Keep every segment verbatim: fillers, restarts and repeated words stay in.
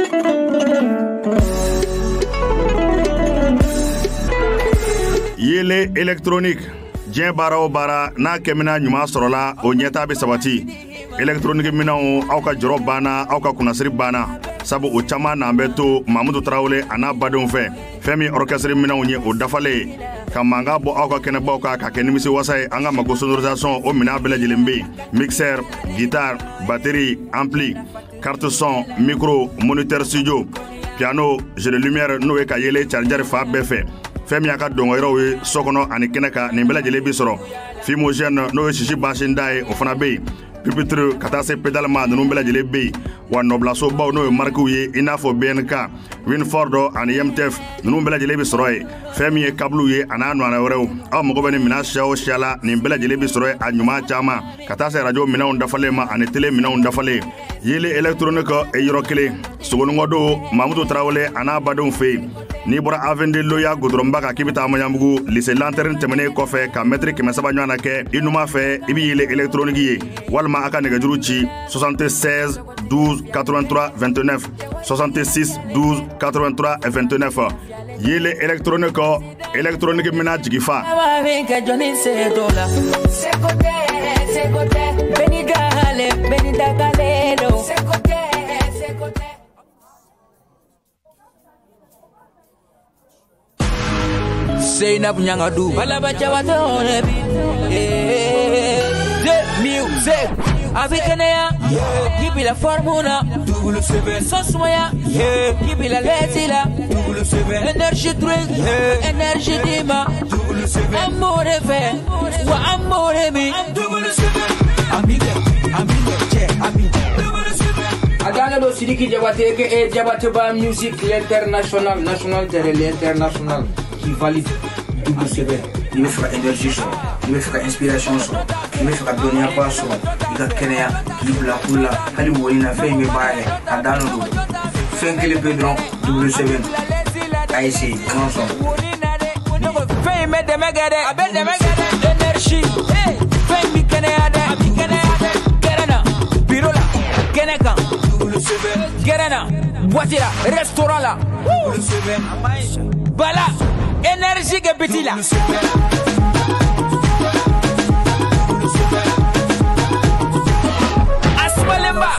Yele électronique Dien bara o bara n'a kemina ɲuman sɔrɔla o ɲɛta bɛ sabati électronique minanw aw ka jɔrɔ banna aw ka kunnasiri banna sabu o caman n'an bɛ to Mamadou Tarawele a n'a badenw fɛ fɛn min orchestre minanw ye o dafalen ka mankan bɔ aw ka kɛnɛbaw kan ka kɛ nimisi wasa ye an ka mago sonorisation o minɛn bɛɛ lajɛlen bɛ yen mixeur guitare batterie ampli carte son micro moniteur studio piano jeu de lumière n'o ye ka yele charger fa bɛɛ fɛ fɛn min y'a ka dɔngɔyɔrɔw ye so kɔnɔ ani kɛnɛ kan nin bɛɛ lajɛlen bi sɔrɔ fumogène n'o ye sisi basinda ye o fana bɛ yen pupitre ka taa se pédale ma ninnu bɛɛ lajɛlen bɛ yen wa nɔbilasobaw n'o ye marquew ye i n'a fɔ B N K Winford ani M T F ninnu bɛɛ lajɛlen bi sɔrɔ yen fɛn min ye câble ye a n'a ɲɔgɔnna wɛrɛw aw mago bɛ nin minɛn siya o siya la nin bɛɛ lajɛlen bi sɔrɔ a ɲuman caman ka taa se radio minɛnw dafalen ma ani télé minɛnw dafalen yele électronique yɔrɔ kelen sogonikɔ don Mamadou Tarawele a n'a badenw fɛ yen n'i bɔra Avende Loya Goudronba kan k'i bɛ taa Maɲanbugu lycée Lanterne tɛmɛnen kɔfɛ ka mètre kɛmɛ saba ɲɔgɔn na kɛ i numan fɛ i bɛ yele électronique ye walima a ka nɛgɛjuru ci soixante-seize douze quatre-vingt-trois vingt-neuf soixante-six douze quatre-vingt-trois vingt-neuf yele électronique électronique mina jigifa Zainab Nyangadu Balaba Jawato The music Avikanea Give me la formula Double seven Sosmaya Give me la letila Double seven Energy drink Energy dima Double seven Amore fe Wa amore mi Double seven Amiga Amiga Che Amiga Double seven Adana do Sidiki Jabate ke Jabate ba music l'international national de l'international qui valide double seven. Il veut faire énergie sur, il veut faire inspiration sur, il veut faire donner un pas sur, il va créer, il veut la coula, il veut une affaire, il va aller à Danolo. Fin que le pédron, double seven. A essayer, grand son. Fais mettre des mégadets, avec des mégadets, énergie. Fais mi Kenea, mi Kenea, Gerana, Pirola, Keneka, double seven. Gerana, Boitila, restaurant là, double seven. Bala. Énergie que petit là. Asmalemba.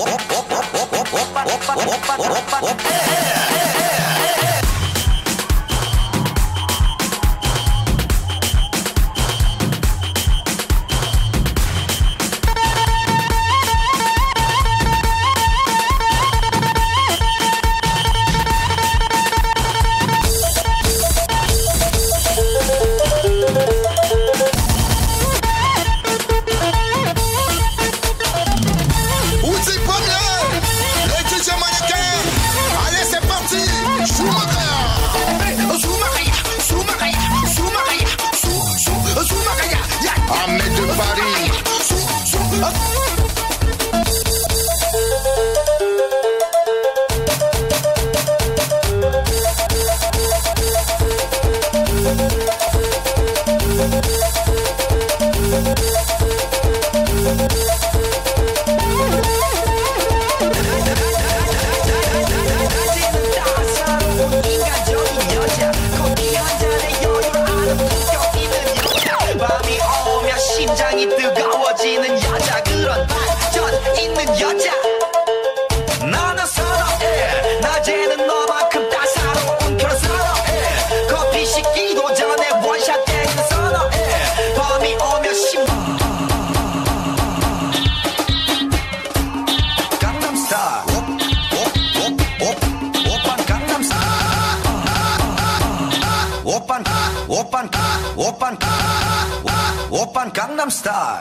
Gangnam Style.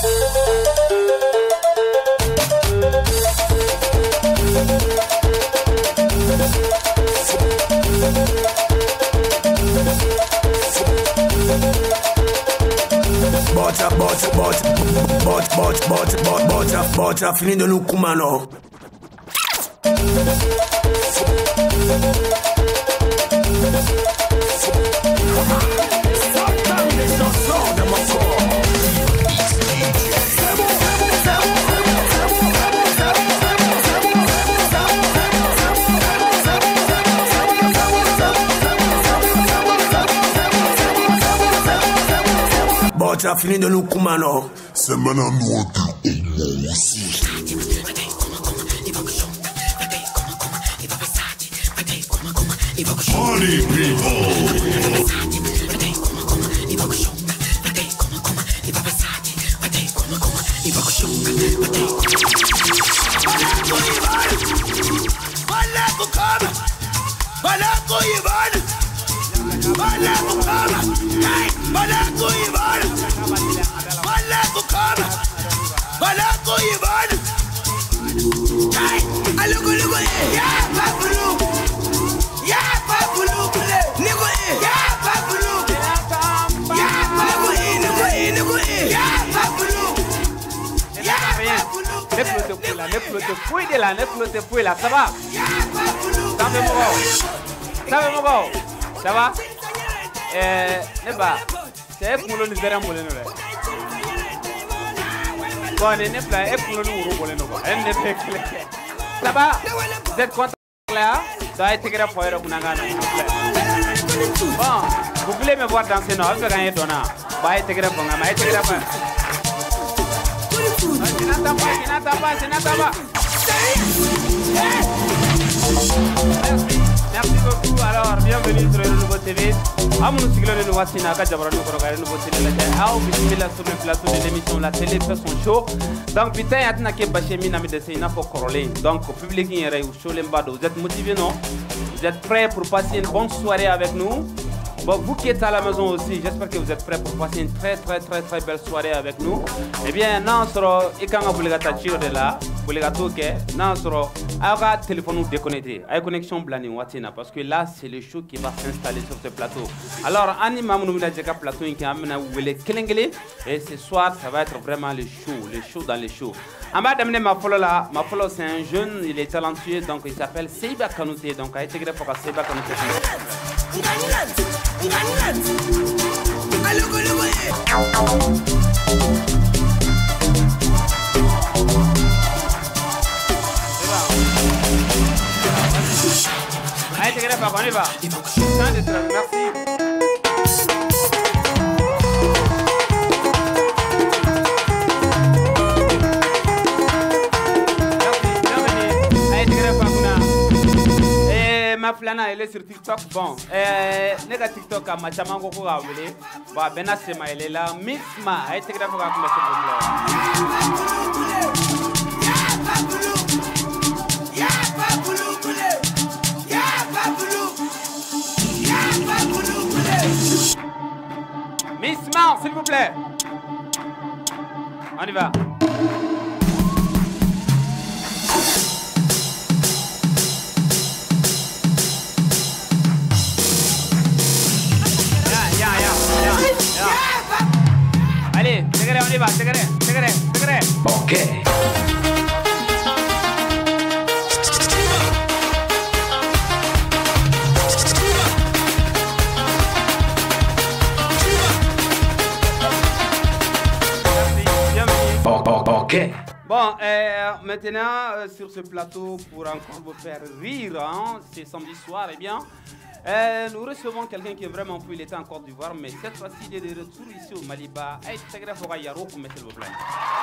Bota, bota, bota, bota, bota, bota, bota, bota, bota, fini de nous kumano. Bota, fini de nous kumano. C'est maintenant nous on aussi. Party people. Ne flotte fouille de là, ne flotte fouille là, ça va? Ça va mon gars? Ça va mon gars? Ça va? Euh, ne pas. C'est pour le nous errons pour le nous. Bon, ne ne pas, et pour le nous pour le nous. Elle ne fait que. Ça va? Vous êtes content là? Ça a été grave pour le Kunangana. Bon, vous voulez me voir danser non? Je vais gagner ton nom. Bah, été grave pour moi, été grave. Merci beaucoup. Alors, bienvenue sur le nouveau T V. Amour siglo de nouveau Sina, Kajabra nous regardons nouveau T V. Ah, bismillah sur le plateau de l'émission La Télé fait son show. Donc, putain, il y a un qui est bâché mina mi de Sina pour corroler. Donc, au public qui est réuni au show l'embado. Vous êtes motivés, non? Vous êtes prêts pour passer une bonne soirée avec nous? Bon, vous qui êtes à la maison aussi, j'espère que vous êtes prêts pour passer une très très très très belle soirée avec nous. Eh bien, non, soro ikanga obligata chiro de là, obligato que non soro aga téléphone ou déconnecté, avec connexion blani watina parce que là c'est le show qui va s'installer sur ce plateau. Alors, anima nous na jeka plateau qui amena wele kelengele et ce soir ça va être vraiment le show, le show dans le show. Amba d'amener ma follow là, ma follow c'est un jeune, il est talentueux donc il s'appelle Seiba Kanouté donc a intégré pour Seiba Kanouté. Allez, t'es grave, on y va. Merci. Merci. ma flana elle est sur TikTok. Bon, euh, nega TikTok a macha mango ko ga wele. Ba bena sema elle est là. Miss Ma, ay tegra ko ga ko s'il vous plaît. Miss Ma, s'il vous plaît. On y va. Allez, segere, on y va, segere, segere, segere. Ok. Ok. Bon, euh, maintenant, euh, sur ce plateau, pour encore vous faire rire, hein, c'est samedi soir, eh bien, euh, nous recevons quelqu'un qui est vraiment fou, il était en Côte d'Ivoire, mais cette fois-ci, il est de retour ici au Maliba. Hey, c'est grave, il y a Yaro, s'il vous plaît.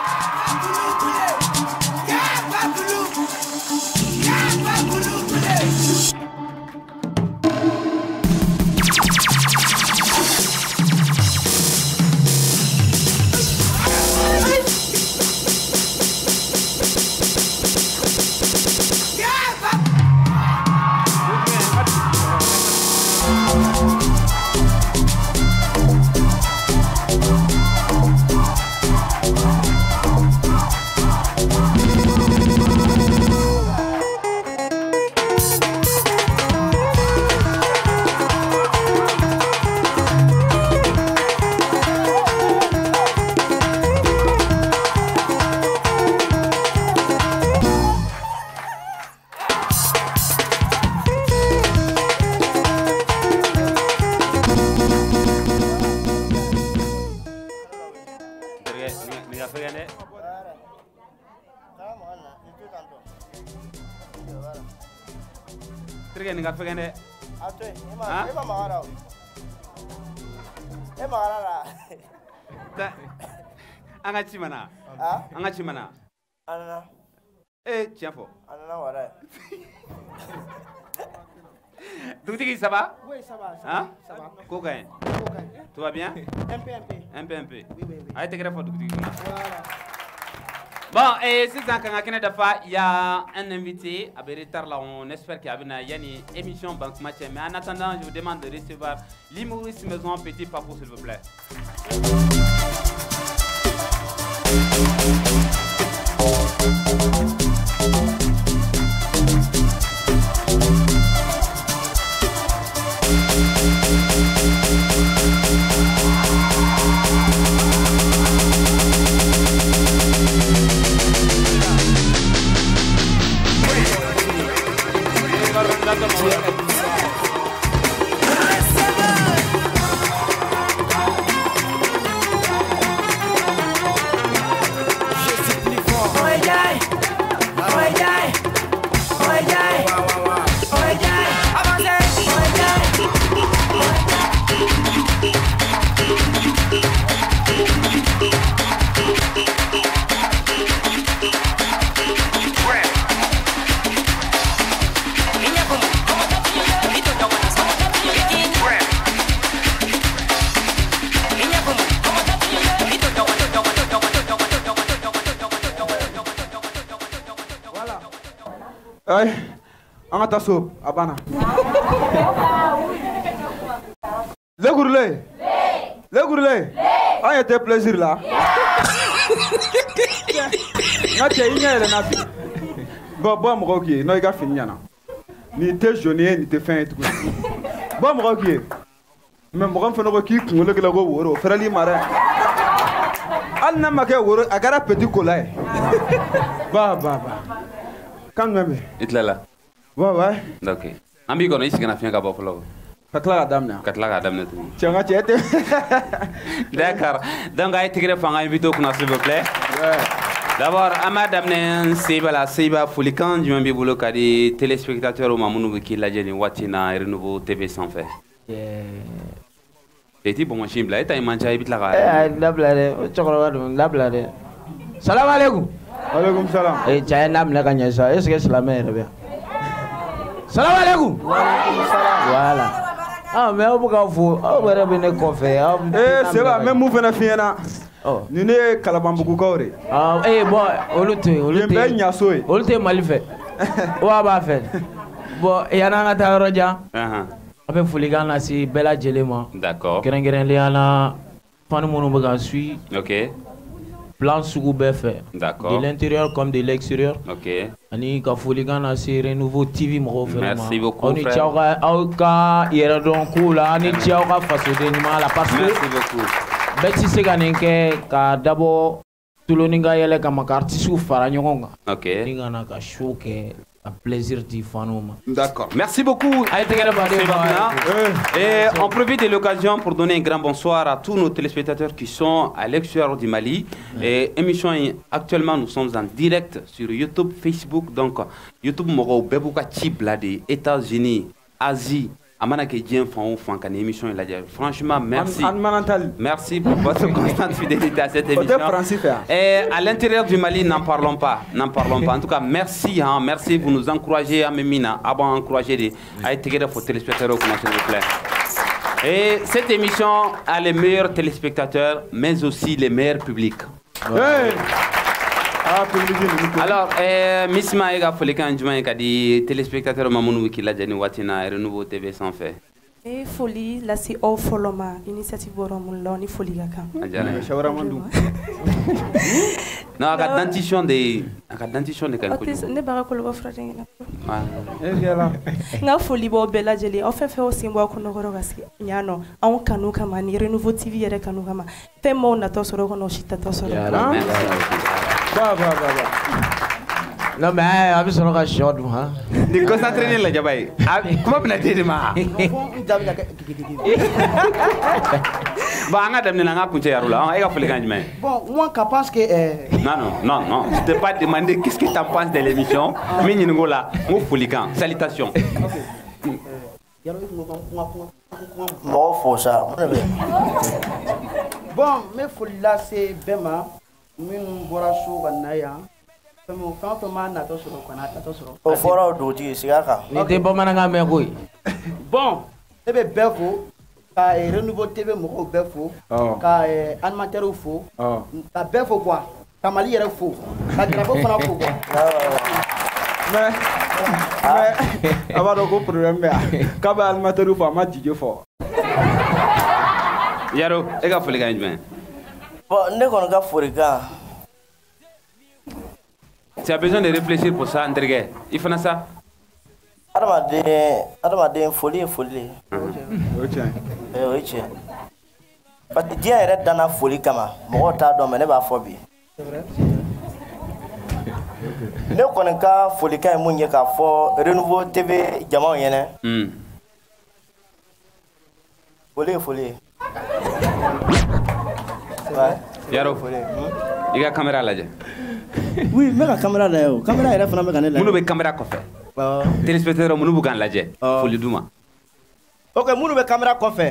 Anga chimana. Ah? Anga chimana. Anana. Eh, tiens fort. Anana wara. Doutiki, ça va? Oui, ça va. Ça hein? va. Ça va. Cocaïne. Tout va bien? Un peu, un peu. Un peu, un peu. Oui, oui, oui. Allez, t'es grave, Doutiki. Voilà. Bon, et c'est ça, quand il y a un invité, à Bérétar, là, on espère qu'il y a une émission Banque Match. Mais en attendant, je vous demande de recevoir l'humoriste Maison Petit Papou, s'il vous plaît. Ay, on a tasso, abana. Le gourlet. Le gourlet. On était plaisir là. Nati inya ele nafi. Bon bon mo ki, no iga fini yana. Ni te journée ni te fin tout. Bon mo ki. Même mo fa no ki ku le le go woro, frali mare. Al na make woro agara petit colai. Ba ba ba. Quand même. Itlala. Ouais, ouais. Ok. Ambi kono isi kana fianga ba folo. Katla adamna. Katla adamna tu. Tianga tiete. D'accord. Donc ay tigre fanga invito kuna s'il vous plaît. Ouais. D'abord amadamne Seiba Seiba Folikan du Mambi Boulo kadi téléspectateurs au Mamounou qui la jeni watina renouveau T V sans fait. Yeah. Eti bon machine bla eta imanja ibit la ga. Eh la blade, chokora la blade. Salam alaikum. Alaikum salam. Eh, chaya nam la kanya sa. Est-ce que c'est la mère bien? Salam alaikum. Voilà. Ah, mais on peut pas vous. On va revenir coffee. Eh, c'est vrai, même vous venez finir. Oh. Nous ne Kalabambou Kaure. Ah, eh, bon, on le tue, on le tue. On le tue mal fait. On va faire. Bon, et y en a un à Roja. On peut fouiller dans la si bella gelema. D'accord. Kérén Léana. Fan monobaga suit. Ok. Plan sous fait. D'accord. De l'intérieur comme de l'extérieur. Ok. Ani ka fouiller dans la si renouveau T V mo vraiment. Merci beaucoup. On est tchauka auka yera don kula ani tchauka faso de nima la parce que. Merci beaucoup. Beti se ganenke ka d'abord tuloninga yele ka makartisu fara nyonga. Ok. Ninga na ka show ke un plaisir d'y fanoma. D'accord. Merci beaucoup. Et on profite de l'occasion pour donner un grand bonsoir à tous nos téléspectateurs qui sont à l'extérieur du Mali. Et émission actuellement nous sommes en direct sur YouTube, Facebook. Donc YouTube moro bebuka chip là des États-Unis, Asie. Amana ke dien fan fan kan émission la dia. Franchement merci. Merci pour votre constante fidélité à cette émission. Et à l'intérieur du Mali n'en parlons pas, n'en parlons pas. En tout cas merci hein, merci vous nous encouragez à Memina, à bon encourager des à intégrer vos téléspectateurs s'il vous plaît. Et cette émission a les meilleurs téléspectateurs mais aussi les meilleurs publics. Hey. Alors, euh, Miss Maïga Folikan Djoumaï a dit téléspectateur Mamounou qui l'a dit Watina et Renouveau T V sans fait. Et folie, là c'est au Foloma, initiative Boromoulo, ni folie Gaka. Non, à la dentition de. À la dentition de Kalkou. Ne barakolo frère. Na folie bo bella jeli, on fait fait aussi moi qu'on aura gassi. Nyano, on kanu kama ni Renouveau T V yere kanu kama. Fait mon na tosoro kono shita tosoro. Bah, bah, bah, bah. Non, mais on va se faire short, hein. Tu concentres la jabaï. Comment on a dit ma? Bah, on a demandé à coucher à rouler. On a fait le gagne. Bon, moi, je pense que. Non, non, non, non. Je t'ai pas demandé qu'est-ce que tu en penses de l'émission. Mais nous sommes là. Nous sommes salutations. Bon, faut ça. Bon, mais faut là, c'est Bema. Min bora so ganaya famo famo ma na to so ko na to so o fora do ti sigaka ni te bo mananga me koy bon e be befo ka e Renouveau T V mo ko befo ka e animateur fo ka befo quoi ka mali yere fo ka grabo fana fo quoi mais mais aba do ko problème ba ka ba animateur fo ma dj fo yaro e ga fo le gagne. Bon, ne connais pas. Tu as besoin de réfléchir pour ça, André. Il faut ça. Adamade, Adamade, folie, folie. Ok. Ok. Parce que Dieu est dans la folie comme ça. Moi, t'as dormi, ne va pas folie. C'est vrai. Ne connais pas folie quand il y a un Renouveau T V, diamant yene. Hmm. Folie, folie. Yaro, il y a une caméra là. Oui, mais la caméra là, la caméra est là. Nous avons une caméra coffre. Téléspectateur, nous avons une caméra. Faut le dire. Ok, nous avons une caméra coffre.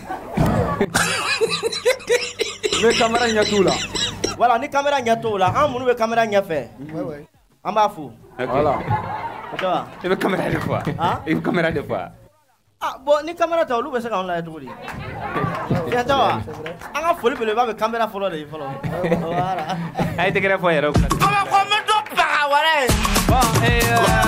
Mais caméra n'y a tout là. Voilà, ni caméra n'y a tout là. Ah, nous avons une caméra n'y a fait. Oui, oui. En bas fou. Voilà. Tu vois? Une caméra de fois. Une caméra de fois. Ah bon, ni caméra t'as oublié ça quand on l'a tout dit. Tiens toi. On a folie pour le voir avec caméra follow les follow. Voilà. Allez te greffer alors. Comment comment tu parles voilà. Bon et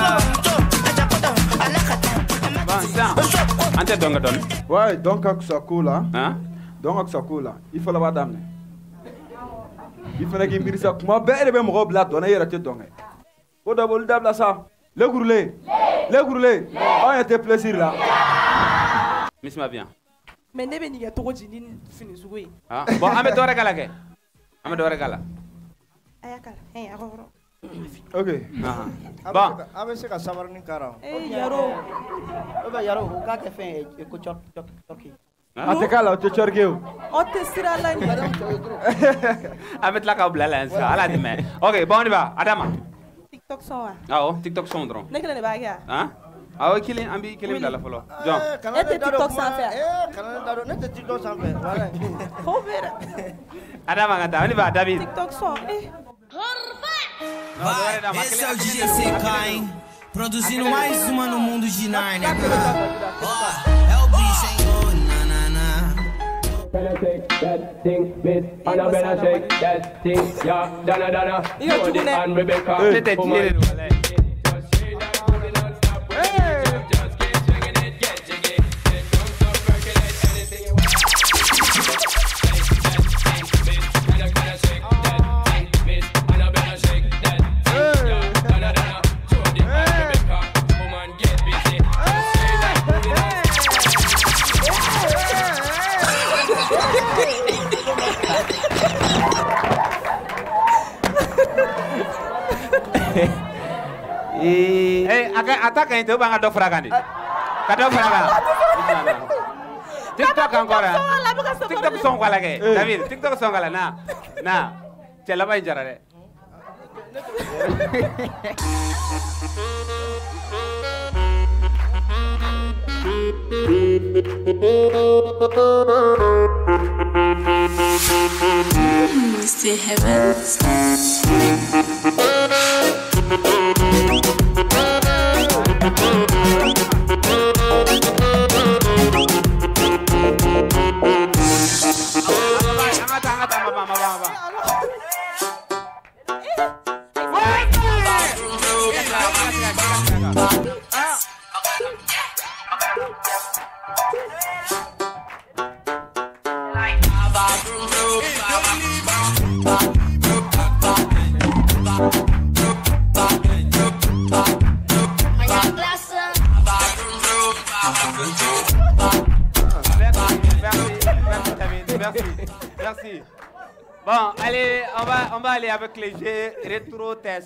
bon ça. Ante donga don. Ouais, donc à ça cool là. Hein? Donc à ça cool là. Il faut la voir dame. Il faut que me ça moi ben et ben me robe là donner yera te donga. Au d'abord dame là ça. Le gourlé. Le gourlé. On était plaisir là. Miss ma bien. Mais ne beni ga to jini fini zuwe. Ah, bon, ame do regala ke. Ame do regala. Ayakala. Eh, agoro. OK. Ah. Bon, ame se ka sabar ni kara. Eh, yaro. Oba yaro, o ka ke fe e ko chok chok choki. Ate kala o te chorgeu. O te sira la ni. Ame tla ka blala ça, ala de mais. OK, bon on y va. Adama. TikTok son. Ah oh, TikTok son dron. Ne kele ne ba ga. Hein? Ah oui, killing, ambi killing blala follow. John. Et TikTok sans faire. Eh, canal daro, ne TikTok sans faire. Voilà. Faut ver. Adama ngata, on y va David. TikTok son. Eh. S L G S A kind. Produzindo mais uma no mundo de Narnia. Ó, é o bicho, hein? Oh, na, na, na. Better shake that thing, miss, and I better shake that thing, yeah, Donna, Donna, Jody and Rebecca, woman. Eh, attaque itu bang ada fragan ni. Kado fragan. TikTok ancora. TikTok song quoi lagi? David, TikTok song quoi na? Na. Cela ba injara de. Mister Heavens. Merci. Bon, allez, on va, on va aller avec les jeux rétro test.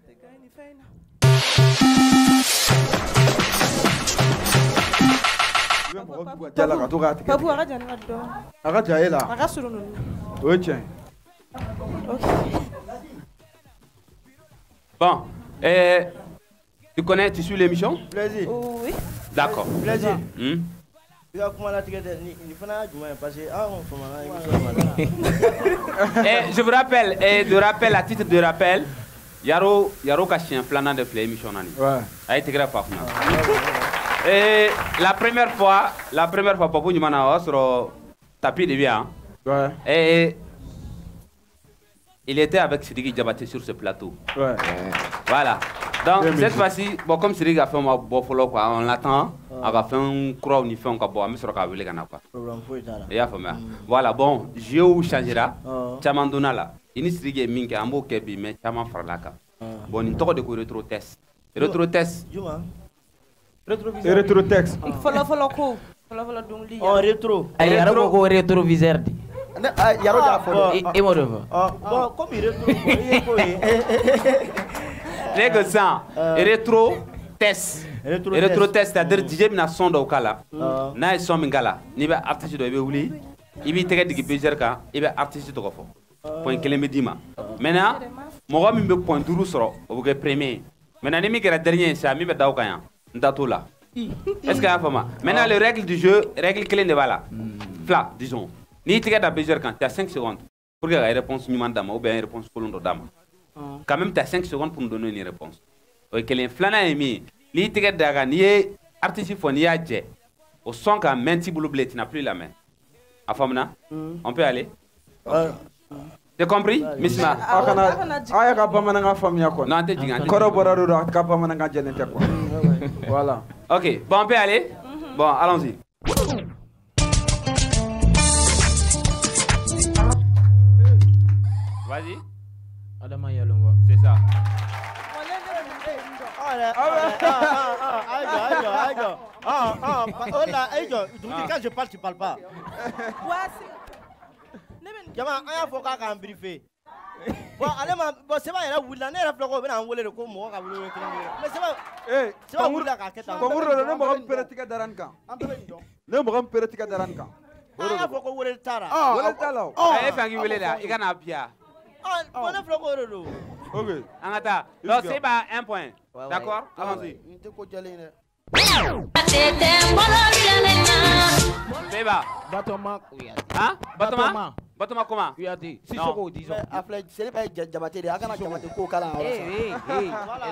Papu araja na do. Araja ela. Aga surunu. Oui, tiens. OK. Bon, euh, tu connais, tu suis l'émission? Plaisir. Oui. D'accord. Plaisir. Hmm? Et je vous rappelle, et de rappel, à titre de rappel, Yaro, Yaro Kachien, planant de flé, émission nani. Ouais. A été grave, et la première fois, la première fois, Papou Nimana sur le tapis de bien. Ouais. Et il était avec Sidiki Diabaté sur ce plateau. Ouais. Voilà. Donc, Bien cette fois-ci, bon, comme Sidiki a fait un bon follow, quoi, on l'attend. On va faire un croix, on y fait un cabot, on sera qu'à venir quoi. Voilà, bon, j'ai où changera. Chaman Donala. Il n'y a minke, un beau kebi, mais chaman farlaka. Bon, il t'aura de quoi rétro test. Rétro test. Rétro test. Il faut la follow ko. Follow follow donc li. Oh, rétro. Ay yaro ko rétroviseur di. Yaro da follow. E mo devo. Bon, comme il rétro, il ko yi. Règle ça. Rétro test. Rétro test, c'est-à-dire D J na son do kala. Na e son mingala. Ni be artiste do be wuli. Ibi tege digi bejer ka, ibe artiste to ko fo. Point kele me dima. Maintenant, mo go mi be point duru soro, o be premier. Maintenant ni mi kera dernier ça mi be daw kan. Ndato là. Est-ce que y a fama? Maintenant les règles du jeu, règles clés de voilà. Fla, disons. Ni tege da bejer kan, tu as cinq secondes. Pour que la réponse ni mandama ou bien une réponse colondo dama. Quand même tu as cinq secondes pour me donner une réponse. O kele flana emi. Li tege daga ni artiste fo ni ya je au son ka menti bulu blé tu n'as plus la main. A famna on peut aller. Tu as compris Misma? Akana aya ka bamana nga famia ko. Non, t'es jinga. Corrobora do ka bamana nga jelente quoi. Voilà. OK, bon on peut aller. Bon, allons-y. Vas-y. Adama Yalonga. C'est ça. Quand je parle, tu parles pas. Bon, allez, bon, c'est pas là où la nerf floco ben envolé le comme moi mais c'est pas eh c'est pas où la caquette comme le ne mo peratika daranka ne mo peratika daranka ah faut qu'on le tara ah tala eh fangi wele la igana pia ah bon floco lo OK angata donc c'est pas un point d'accord allons-y Beba Batoma hein Batoma Batoma comment? Kuyate. Non. Sissoko, disons. Après, c'est pas Diabaté, il y a un Diabaté ko kala. Eh, eh, eh.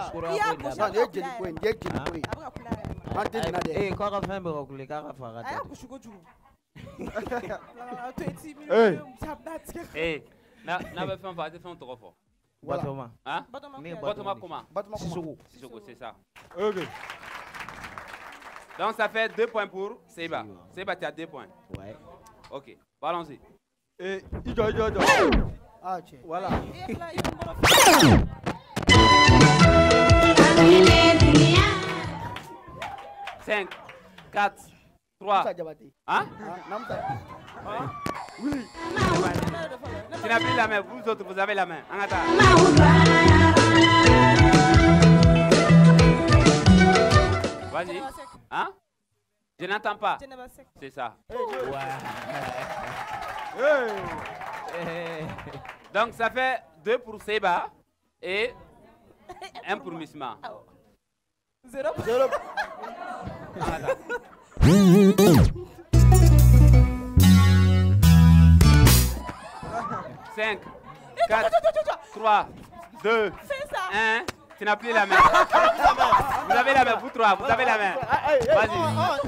Eh, quoi qu'on fait, mais les gars, on va faire. Eh, na na va faire un parti, faire un trop fort. Batoma. Hein? Batoma comment? Sissoko. Sissoko, c'est ça. Ok. Donc ça fait deux points pour Seba. Seba, tu as deux points. Ouais. Ok, allons-y. Et Ido, Ido, Ido. Ah, tiens. Voilà. cinq, quatre, trois. Hein? Oui. Tu n'as plus la main, vous autres, vous avez la main. En attendant. Vas-y. Hein? Je n'entends pas. C'est ça. Donc ça fait deux pour Seba et un pour Misma. Zéro. Zéro. cinq, quatre, trois, deux, un. Tu n'as plus la main. Vous avez la main, vous trois, vous avez la main. Vas-y.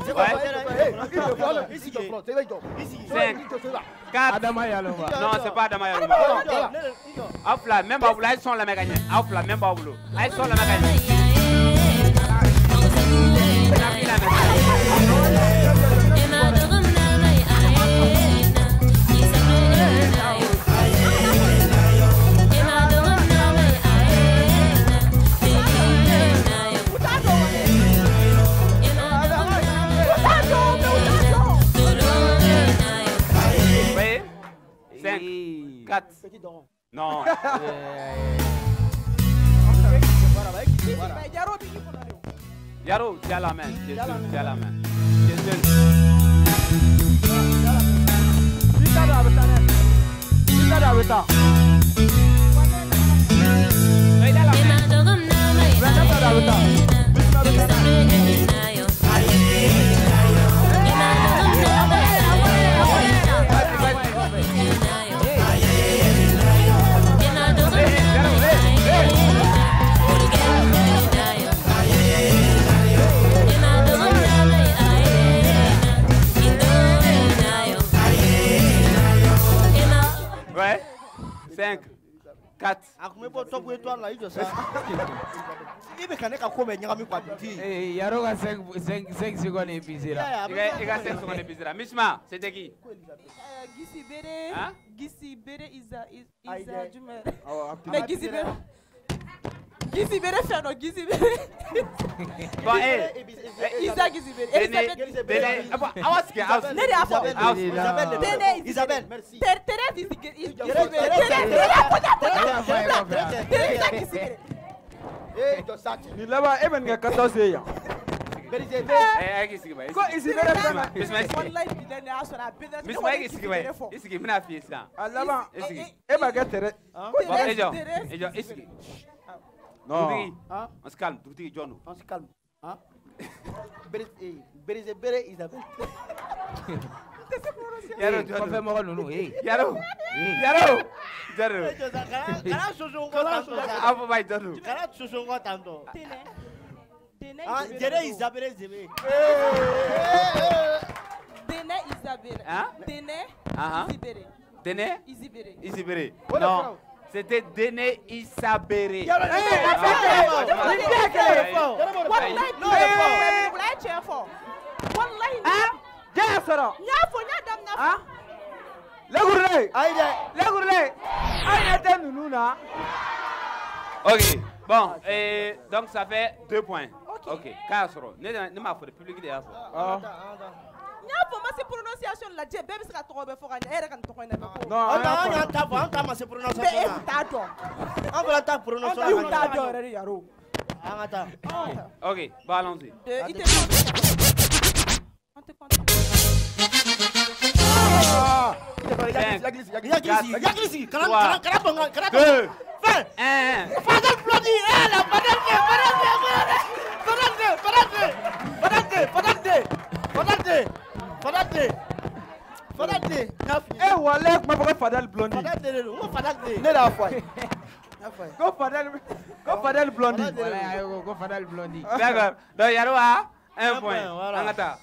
cinq, quatre. Non, c'est pas Adama Yaloma. Afla, même pas vous là, ils sont la main gagnée. Afla, même pas vous. Ils sont la main gagnée. Tu n'as plus la main. cinq, quatre. Non. Yaro, tu as la main. Tu as la main. Tu es seul. Ouais. cinq, quatre. Eh, Yaro a cinq secondes et puis c'est là. Il a cinq secondes et puis c'est là. Misma, c'était qui? Gisi Bere. Hein? Gisi Bere Isa Isa Jumer. Mais Gisi Bere. Gisi Bere fait non Gisi Bere. Bon, eh. Isa Gisi Bere. Dene, Dene. Awas ke, awas. Nede afo. Isabelle. Dene Isabelle. Merci. Tere Tere Gisi Bere. Tere Tere Gisi Bere. Eh, to sati. Ni laba even ga quatorze ya. Eh, ai gisi bai. Ko isi bere kana. Wallahi bidane asona bidane. Miss mai gisi bai. Isi muna fi sa. Alaba. Isi. E ba ga tere. Ko ejo. Ejo isi. Non. Hein? On se calme, Doutigi John. On se calme. Hein? Bere Bere Isabelle. Yaro, tu fais moi non eh. Yaro. Yaro. Yaro. Kana soso kana soso. Apo bai John. Kana soso ko tanto. Dene. Dene. Ah, Dene Isabelle Zebe. Dene Isabelle. Hein? Dene Isibere. Dene Isibere. Isibere. Non. C'était Dene Isabere. Ok, bon, et donc ça fait deux points. Ok, Castro, ne m'a fait public de Afro. Nya fo ma se prononciation la je bébé sera trop be fo kan ere kan to ko na ko non on a ta on ta ma se prononciation be ta do on va ta prononciation on ta do re yaro on ta ok bon allons-y ite on te compte deux un Fadel Flodi elle Fadel Fadel Fadel Fadel Fadel Fadel Fadel Fadel Eh, Walek, ma Fadel Blondie. Fadel de nous, on Fadel de. Ne la foi. Go Fadel, go Fadel Blondie. Voilà, go Fadel Blondie. D'accord. Donc Yaro a un point. Angata.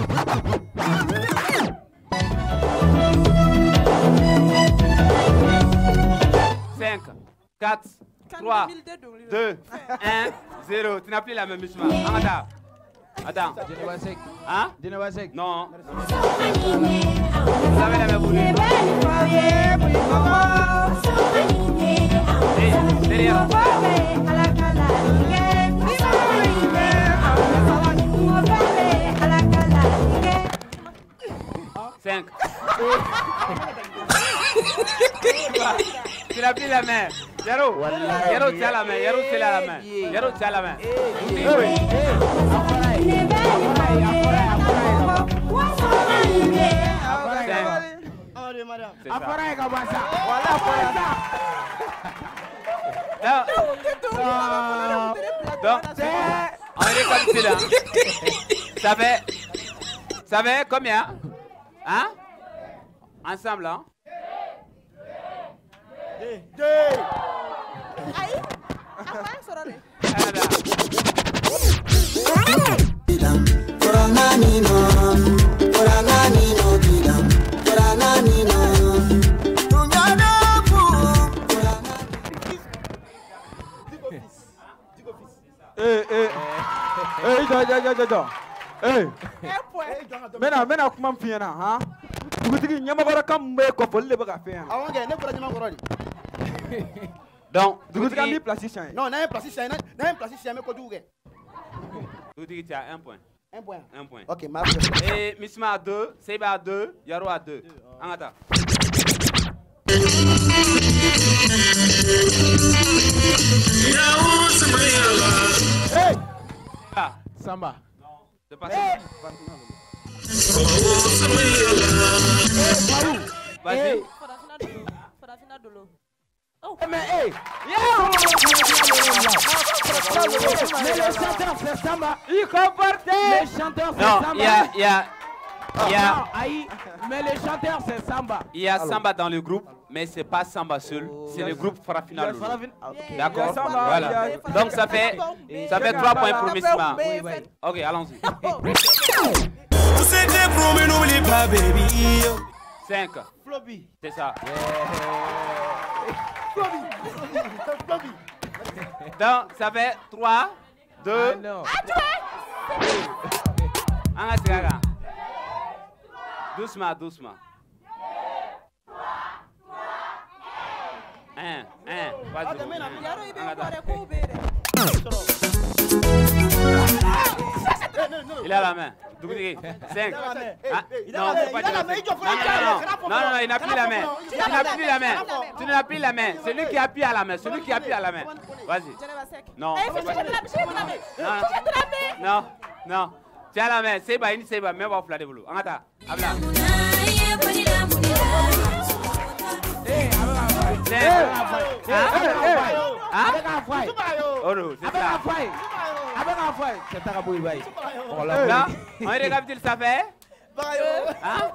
cinq, quatre, trois, deux, un, zéro. Tu n'as plus la même mission. Angata. Attends. Hein? Non. Vous avez la même boule. Eh, derrière. cinq. Tu n'as plus la main. Yaro, Yaro, tiens la main. Yaro, tiens la main. Yaro, tiens la main. Donc, on est comme ça. Ça fait, ça fait combien? Hein? Ensemble, hein? Deux. Aïe. Après, ça donne. Eh, eh, eh, ja, ja, ja, ja, ja. Eh, mena, mena kuma fiena, ha? Dugutigi nyamagora kambe ko folle baga fiena. Awange ne kura nyamagora. Donc, dugutigi mi plasticien. Non, na un plasticien, na un plasticien me ko duge. Dugutigi tu as un point. Un point. Un point. OK, ma. Et Misma a deux, Seba a deux, Yaro a deux. Angata. Hey! Ah, Samba. Non, c'est pas ça. Vas-y. Oh, mais hey! Mais le chanteur c'est Samba. Il comporte. Le chanteur c'est Samba. Non, il y a, il y a, il y a. Non, aïe, mais le chanteur c'est Samba. Il y a Samba dans le groupe, mais c'est pas Samba seul, c'est le groupe Farafina Lolo. D'accord. Voilà. Donc ça fait, ça fait trois points pour Misma. Ok, allons-y. cinq. C'est ça. Donc ça fait trois, deux. Doucement, doucement. Un, un, vas-y. Il a la main. cinq. Non, non, non, il n'a plus la main. Tu n'as plus la main. Tu n'as plus la main. Celui qui appuie à la main. Celui qui appuie à la main. Vas-y. Non. Non, non. Tiens la main. C'est pas une, c'est pas. Mais on va flatter boulot. Angata. Abla. Là, on récapitule, ça fait hein?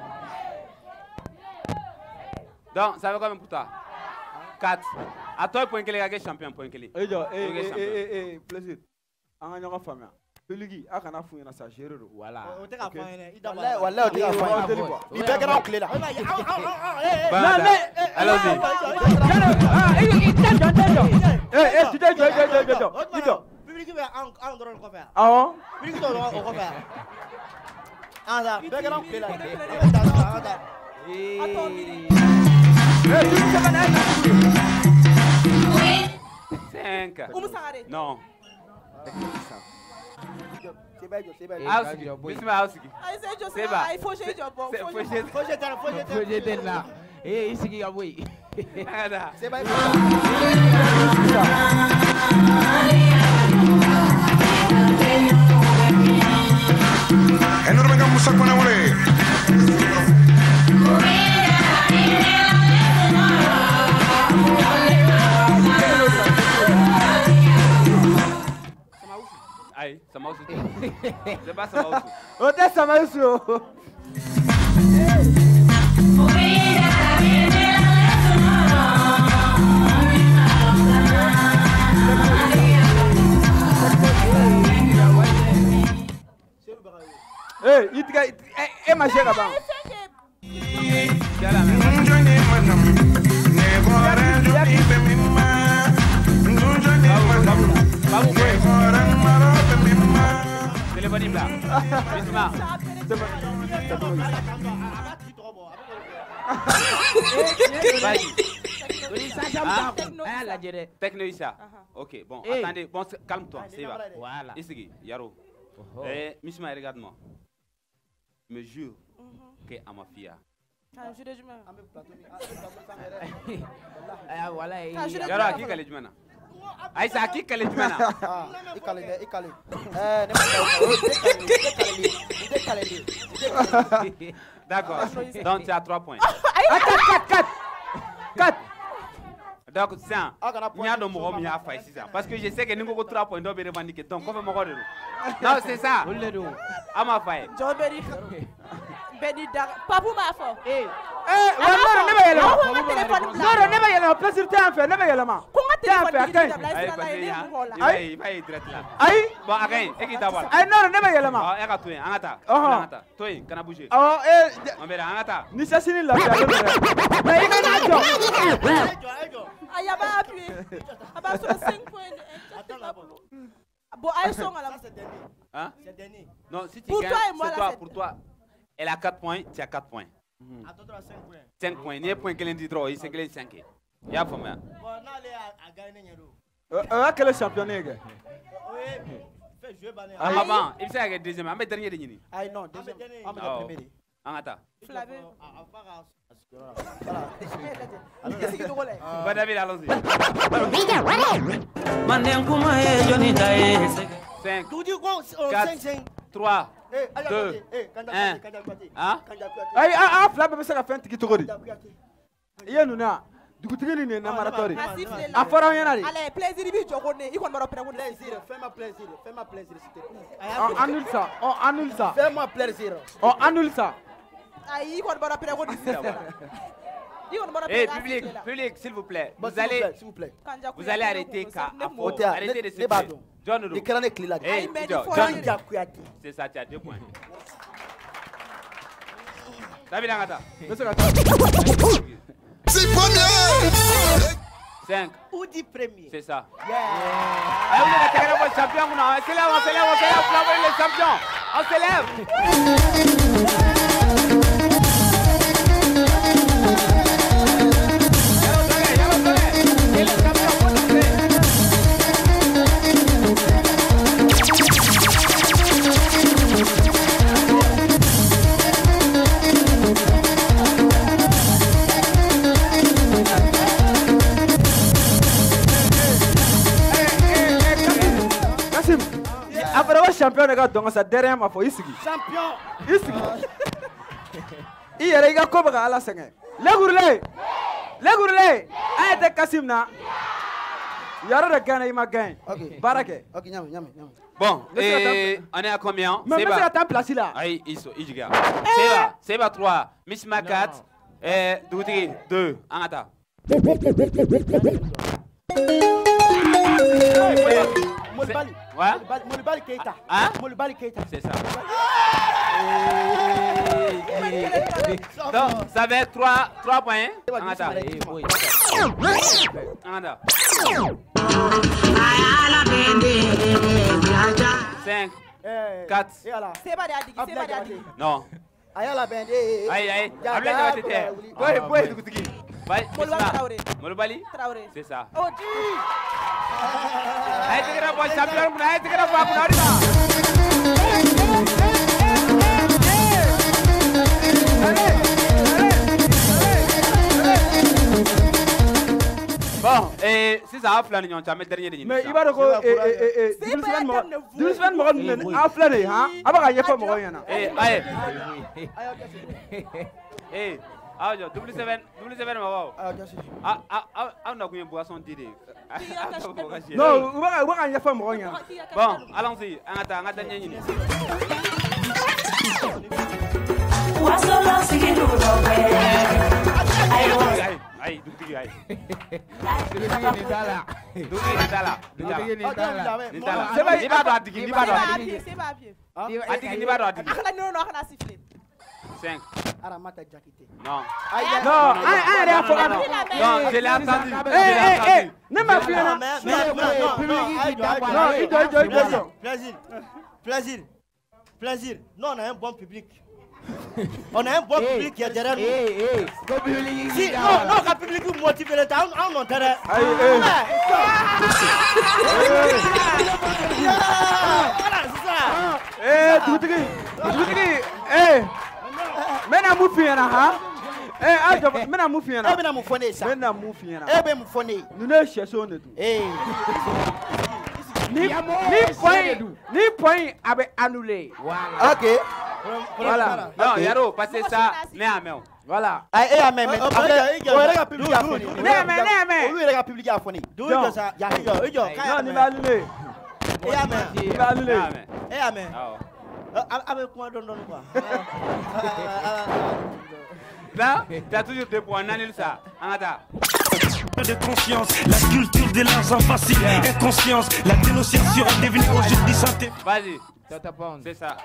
Donc, ça fait combien pour toi? quatre. À toi, point que les gars, champion, point que les. Eh, eh, eh, eh, plaisir. On a une famille. Peligi, a kana fouiller na sa gérer. Voilà. On te ka fouiller. Wallahi, wallahi, on te ka fouiller. Il background clé là. Allons-y. Ah, il t'a donné. Eh, eh, tu t'es donné, donné, donné. Public va en en drôle quoi faire. Ah bon? Public doit on va faire. Ah là, background clé là. Eh. Eh, tu sais pas cinq. Non. C'est bien, c'est bien. Ah, c'est bien. C'est bien. Il faut jeter le bon. Faut jeter, faut jeter, faut jeter là. Et ici qui a oui. C'est bien. Enorme kamusa kona wale. Aïe, ça m'a aussi. C'est pas ça m'a aussi. Oh, ça m'a aussi. Eh, il te eh ma chérie là-bas. Téléphone là. Bisma. Techno Issa. Ok, bon, attendez, bon, calme-toi, c'est va. Voilà. Ici, Yaro. Eh, Bisma, regarde-moi. Me jure que à ma fille. Voilà. Yaro, qui calme Jumana? Aïssa, qui calme Jumana? Ah, il calme, il calme. Eh, ne me D'accord. Donc tu as trois points. quatre, quatre, quatre. Donc c'est un. Il y a de mon il y a failli c'est ça. Parce que je sais que nous avons trois points d'obéir revendiquer. Donc comment me regarder? Non, c'est ça. À ma faille. Joberi. Beni da. Papu ma fo. Eh. Eh, non, ne va y aller. Non, ne va y aller. Plaisir t'es en fait, ne va y aller ma. Comment téléphone t'es en fait? Aïe, il va y direct là. Aïe. Bon, again, et qui d'abord. Aïe, non, ne va y aller ma. Ah, et toi, angata. Oh. Angata. Toi, kana bouger. Oh, eh. On verra angata. Ni ça c'est la. Mais il est Aïe, ba appuyé. Aba sur cinq points. Attends là. Bon, aïe son à la. Hein? C'est Denis. Non, si tu Pour gagnes, toi et moi, c'est là, toi, c'est- pour toi. Elle a quatre points, tu as quatre points. Attends, cinq points. cinq points. Il y a un point qu'elle dit trop, il c'est qu'elle cinq. Il y a pas mal. Bon, là, elle a gagné. Euh, quel est championnat gars? Oui, fais jouer Bané. Ah, avant, il s'est arrêté deuxième, mais dernier de Nini. Ah non, deuxième. Ah, mais Oh. le premier. Angata. Flavé. Voilà. Bah, David, allons-y. cinq, quatre, trois, deux, un. Hein? Aïe, ah, ah, Flab, c'est la fin de Kitori. Il y a nous là. Du coup, tu es né, Namaratori. À Fara Yanari. Allez, plaisir, il faut qu'on il faut me reprendre. Plaisir, fais-moi plaisir, fais-moi plaisir, s'il te plaît. On annule ça, on annule ça. Fais-moi plaisir. On annule ça. Aïe, il faut me reprendre. Eh, public, public, s'il vous plaît. Vous allez, s'il vous plaît. vous allez arrêter qu'à Hôtel, arrêter de ne- se ne bado. John Nono. Les crânes clés là. Eh, mais John, il faut John. aller. C'est ça, tu as deux points. David Angata. C'est premier. cinq. Ou dit premier. C'est ça. Yeah. Ah, on est le champion, on s'élève, on s'élève, on s'élève, on s'élève, les champions. On s'élève. Kassim, après le champion de gars, donc ça derrière ma foi, ici. Champion. Ici. Il y a les gars comme à la scène. Les gourlets, les gourlets, un de Kassim na. Il y a le gars, il m'a gagné. Ok. Barake. Ok, nyame, nyame, nyame. Bon, et on est à combien? Mais C'est mais c'est bas. à ta place là. Aïe, ils sont, ils gardent. C'est bas, c'est bas trois. Miss Macat, et Doutri, deux. Angata. Molbali. Ouais? Molbali Keita. Hein? Molbali Keita. C'est ça. Donc, ça va être trois, trois points. Angata. Angata. cinq, quatre. C'est pas d'addict, c'est pas d'addict. Non. Ayala bende. Aïe, aïe. Appelez le tête. Boy, boy, du coup, tu Bye. Molobali. Traoré. C'est ça. Oh, tu. Aïe, tu es un champion. Aïe, tu es un champion. Bon, et si ça a flâné, on t'a mis dernier ligne. Mais il va le eh eh eh deux semaines moi deux semaines moi a flâné hein aba ga yefa mo yana eh aye eh ah jo double seven double seven ma wow ah ah ah na kuyen boisson dide non uba uba ga yefa mo yana bon allons-y angata angata nyenyi ni wasolo sigidu aye aye dukti aye dukti ni dala dukti ni dala dukti ni dala ni dala c'est pas ni ba do adigi ni ba do adigi C'est pas pied. Adigi ni ba do adigi. Akala non non akala siffler. cinq. Aramata Jakite. Non. Non, un, un, un, faut non, non, je l'ai entendu. Eh, eh, eh, ne m'a plus là. Non, non, il doit, il doit, il doit. Plaisir, plaisir, plaisir. Non, on a un bon public. On a un bon public qui est derrière nous. Si, non, non, le public nous motive le temps, on entend. Voilà, c'est ça. Eh, Doudri, Doudri, eh. Mena mufiana ha? Eh, ajo, mena mufiana. Eh, mena mufone ça. Mena mufiana. Eh, ben mufone. Nous ne cherchons de tout. Eh. Ni ni point, ni point avait annulé. Voilà. OK. Voilà. Non, Yaro, passez ça, né à main. Voilà. Ah, eh, mais mais après, on regarde public à foni. Mais mais mais. Lui regarde public à foni. D'où il ça? Ya yo, yo, non, ni va annuler. Eh, amen. Ni va annuler. Eh, amen. Avec quoi don don quoi? Là, tu as toujours deux points, n'annule ça. Angata. De conscience, la culture de l'argent facile, inconscience, la dénonciation est devenue aujourd'hui santé. Vas-y, c'est ça.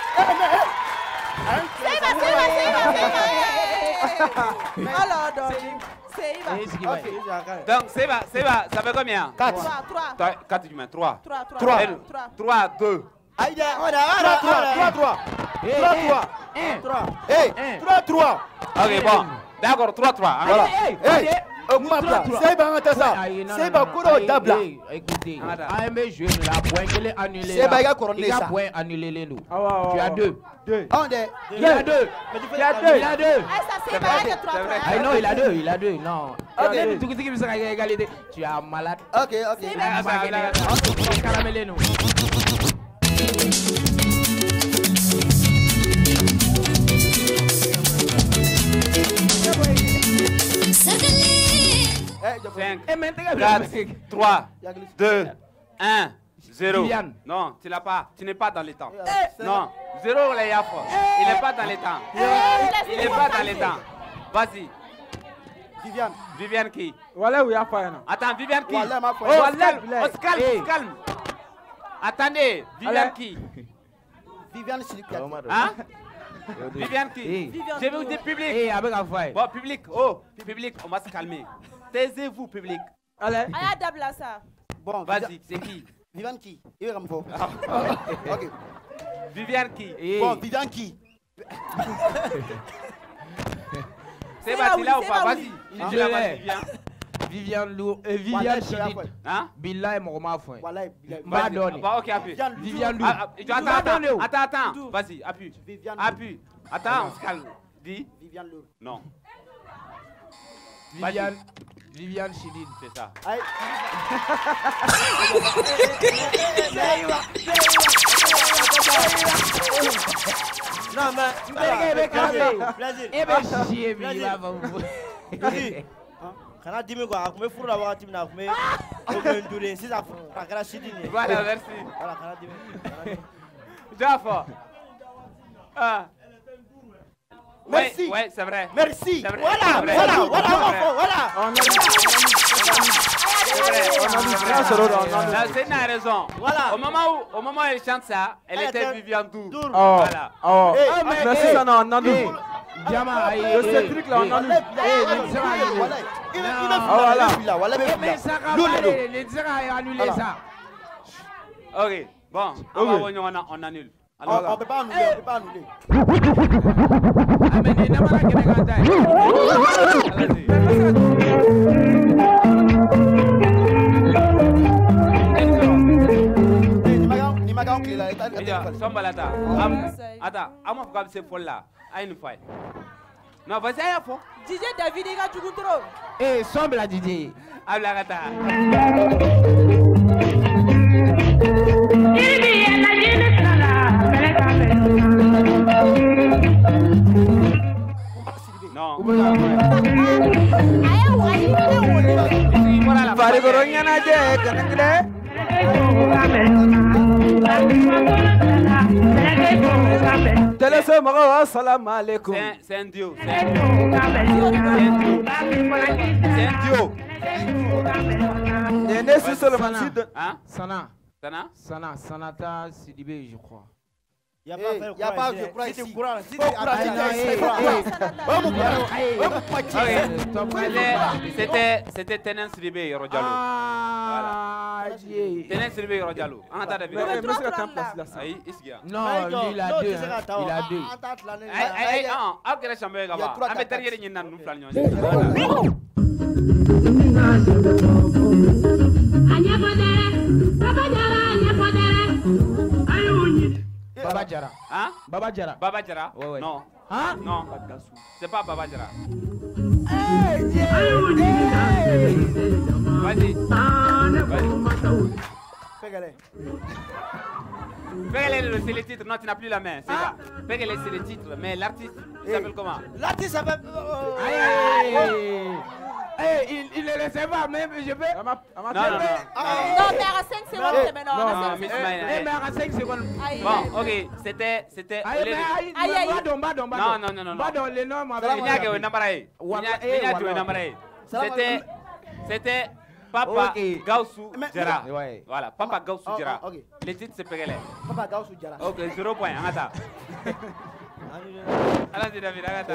C'est va, c'est va, c'est va, c'est va. Alors, donc, c'est va. Donc, c'est va, c'est va, ça fait combien? quatre. trois. quatre humains, trois. trois. trois. trois, deux. Aïe, on a, on a, trois, trois, trois. trois, trois. trois. Hey, trois, trois. Ok, bon. D'accord, trois, trois. Voilà. Hey. Augmente c'est pas ça. C'est pas couro d'abla. Écoutez, A M B joue la point que les annulé. C'est pas couronné ça. Point annulé les nous. Tu as deux. Deux. On est. Il a deux. Il a deux. Il a deux. Ah ça c'est pas que trois. Ah non, il a deux, il a deux. Non. Ok, tout ce qui me sera égalité. Tu es malade. OK, OK. Caramélé nous. cinq, quatre, trois, deux, un, zéro. Non, tu l'as pas. Tu n'es pas dans les temps. Non, zéro les yafo. Il n'est pas dans les temps. Il n'est pas dans les temps. Vas-y. Viviane. Viviane qui? Voilà où il y a pas. Attends, Viviane qui? Voilà ma Oh, on se calme, on se calme, on se calme. Attendez, Viviane qui? Viviane Silipiat. Hein? Viviane qui? Je vais vous dire public. Eh, avec un foyer. Bon, public, oh, public, on va se calmer. Taisez-vous, public. Allez. Aya dabla ça. Bon, vas-y, c'est qui? Viviane qui? Il va me faire. OK. Viviane qui? Bon, Viviane qui? C'est parti là ou pas? Vas-y. Je l'ai. Viviane Lou, Viviane Chidid. Hein? Billah et Morma Foy. Voilà, m'a donné. Bah, ok, appuie. Viviane Lou. Attends, attends, attends, attends. Vas-y, appuie. Appuie. Attends, on se calme. Dis. Viviane Lou. Non. Viviane. Viviane Chidid. C'est ça. Non, mais. Plaisir. Eh ben, chier, mais va vous. Kana dimi quoi, a kun bɛ furu la wagati min na a kun bɛ o kun bɛ ndulen sisan a kɛra sidi nin ye. Voilà, merci. Voilà, kana dimi. Jaffa. Ah. Merci. Oui, ouais, c'est vrai. Merci. Vrai. Voilà, Vrai. voilà, Vrai. voilà, voilà. C'est une raison. Voilà. Au moment où, au moment où elle chante ça, elle, elle était Viviane Dour. Oh. Voilà. Oh. Hey, ah, mais c'est ça, non, non, non. Diamant, le Cédric là, on a lu. Il va là, voilà, mais ça va aller, les dira annuler ça. Ok, bon, on va venir, on annule. Alors, on ne peut pas annuler, on ne peut pas annuler. Ah, mais il n'y a pas la Sombalata. Attends, à moi, faut c'est folle là. À une fois. Non, vas-y, à fond. D J David, il a du coup trop. Eh, sombre la D J. Habla gata. Non. Pare goronya naje kenengre. Télé maro assalamu alaikum. C'est un dieu, c'est un dieu. C'est un dieu. Néné c'est seulement Hein? Sana. Sana? Sana, Sanata Sidibé, je crois. Il n'y a pas Il y a pas de courage. Si tu courant, si tu C'était c'était Tenens Ribé Rodjalo. Ah, Tenens Ribé Rodjalo. On a vu. Non, lui il a deux. Il a deux. Ay ay ah, akere chambe gaba. Abe terrier ni nan nous flanyon. Baba Jara. Hein? Baba Jara. Baba Jara? Ouais, ouais. Non. Hein? Non. C'est pas Baba Jara. Vas-y. Pégale. Pégale, c'est les titres. Non, tu n'as plus la main. C'est ça. Pégale, c'est les titres. Mais l'artiste, il s'appelle comment? L'artiste s'appelle. Eh, il, il ne le sait pas, même je peux. Non, non, non. Non, mais à cinq secondes, c'est maintenant. Non, Miss Maïna. Eh, mais à cinq secondes. Bon, ok, c'était. C'était. Aïe, aïe, aïe. Badon, badon, badon. Non, non, non, non. Badon, les noms, ma Il n'y a que un namaraï. Il n'y a que un namaraï. C'était. C'était. Papa Gaussou Jara. Voilà, Papa Gaussou Jara. Les titres, c'est Pégale. Papa Gaussou Jara. Ok, zéro point. Angata. Allons-y, David, Angata.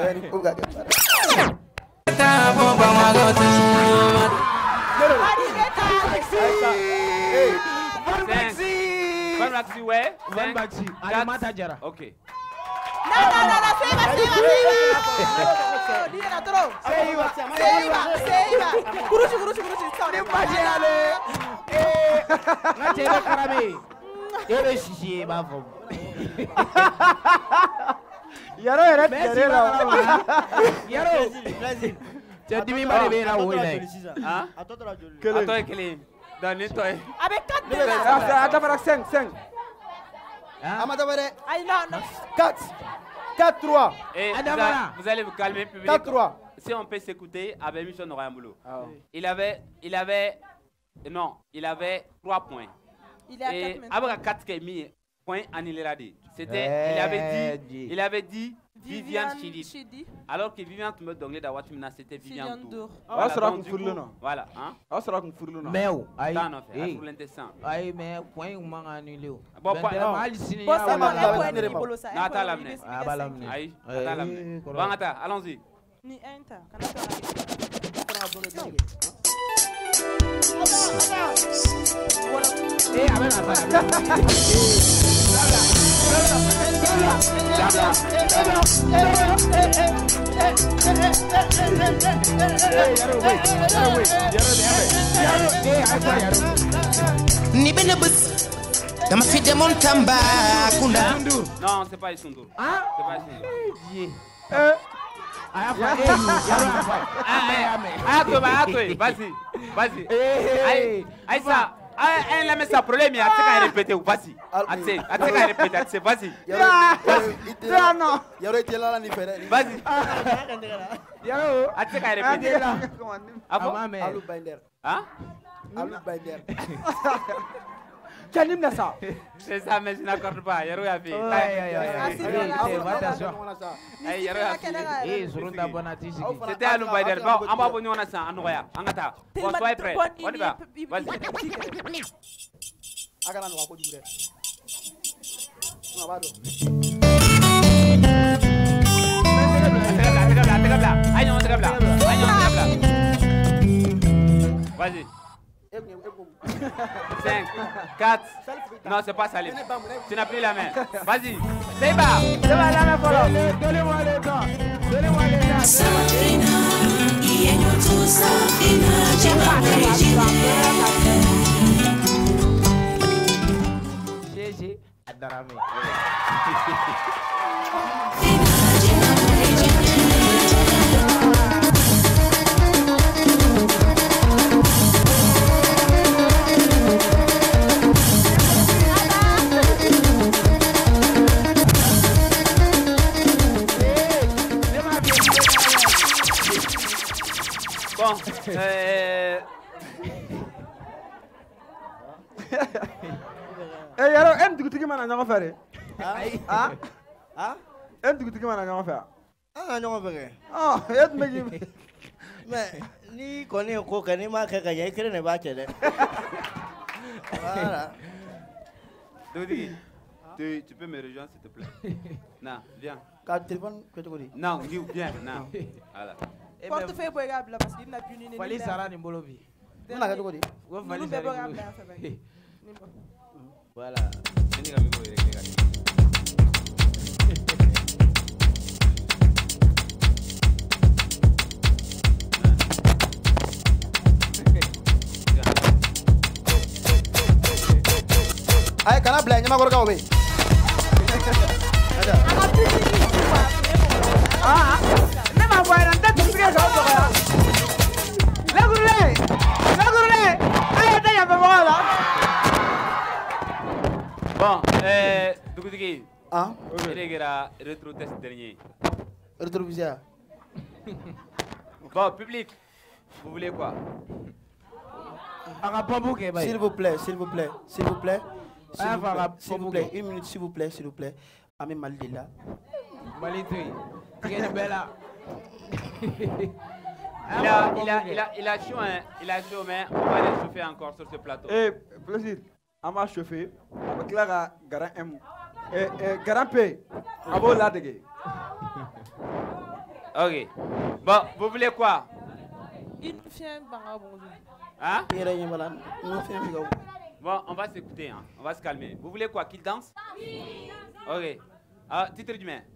Van Maxi, ouais. Van Maxi. Alimata Jara. Ok. Non, non, non, non, c'est Iva, c'est Iva, c'est Iva. Trop. C'est Iva, c'est Iva, c'est Iva. Kuruchi, kuruchi, kuruchi. Ne pas gérer. Eh, na tebe karame. Ebe shishi ba fo. Yaro yaro yaro. Yaro. Tu as dit mais pas de là où il est. Hein? Attends, attends, attends, Kelly. Donne toi. Avec quatre de là. Attends, attends, cinq, cinq. Amadabare. Aïe, non, non. quatre. quatre trois. Et vous allez, vous allez vous calmer, public. quatre trois. Si on peut s'écouter, avec Michel Norayamoulou. Il avait, il avait, non, il avait trois points. Il est à et quatre avec quatre qui est mis point en il a dit. C'était, il avait dit, il avait dit Viviane Chidi. Alors que Viviane tu me donnais d'avoir tu c'était Viviane Tour. Ah, ça raconte pour le nom. Voilà, hein? Ah, ça raconte pour le nom. Mais où? Aïe. Pour l'intestin. Aïe, mais point où m'en annulé. Bon, point. Mal signé. Bon, c'est bon, la pointe de Bolo ça. Nata l'amener. Ah, bah l'amener. Aïe, nata l'amener. Bon, Nata, allons-y. Ni un ta. Eh, avec Ni bene bus. Dama fi demon Tamba Kunda. Non, c'est pas Isundur. Hein? C'est pas Isundur. Euh Ah, toi, ah, toi, vas-y, vas-y. Aïe, aïe, ça. Ah, elle a mis sa problème, il a répété, vas-y. Assez, assez répéter, assez, vas-y. Non. Yaro était là, ni fait. Vas-y. Yaro, assez répéter. Ah bon? Alou Binder. Hein? Alou Binder. Kanim na ça. C'est ça, mais je n'accorde pas. Yaro a fait. Aïe, aïe, aïe. Attention. Aïe, Yaro a fait. Eh, sur une bonne attitude. C'était Alou Binder. Bon, on va venir on a ça, en Noya. En Gata. Bon, soyez prêts. On y va. Vas-y. Agana no ko jure. Mabado. Aïe, on se là. Aïe, on se là. Vas-y. cinq, quatre. Non, c'est pas Salim. Tu n'as plus la main. Vas-y. Seba. Seba, la main pour l'autre. Donnez-moi les dents. Donnez-moi les dents. Safina, yenyo tu Safina, jeba origine. Gégé, Adarame. Bon, euh... Eh, Yaro, en dugu tigi mana ɲɔgɔn fɛ de. Ah? Ah? En dugu tigi mana ɲɔgɔn fɛ. An ka ɲɔgɔn fɛ kɛ. Ɔ, e tun bɛ k'i. Mais ni kɔni ye ko kɛ n'i m'a kɛ ka ɲɛ i kelen de b'a kɛ dɛ. Voilà. Dugutigi. Tu, tu peux me rejoindre s'il te plaît. Non, viens. téléphone, non, viens, non. Voilà. Portefeuille pour regarder là parce qu'il n'a plus ni ni. Fali Sarah ni Bolovi. On a gagné. Fali Sarah. Voilà. Ayo, kana bila nyama koro kau be. Ada. Ah, ne ma voix nanti tu pikir kau tu kaya. Lagu le, lagu le. Ayo tanya apa lah. Bon, euh, Dougoudigui. Ah. Il est là, retro test dernier. Retro visa. Bon, public, vous voulez quoi? S'il vous plaît, s'il vous plaît, s'il vous plaît. S'il Ah, vous plaît, voilà, s'il vous plaît, une minute, s'il vous plaît, s'il vous plaît. Ami Malila. Malitui. Tu es bella. Il a, il a, il a, il a chaud, hein. Il a chaud, mais on va les chauffer encore sur ce plateau. Eh, plaisir. On va chauffer. Avec la Garan M. Eh, eh, Garan P. Abo la dégué. Ok. Bon, vous voulez quoi? Il fait un bonjour. Hein? Bon, Bon, on va s'écouter, hein. On va se calmer. Vous voulez quoi? Qu'il danse? Ok. Ah, titre du main.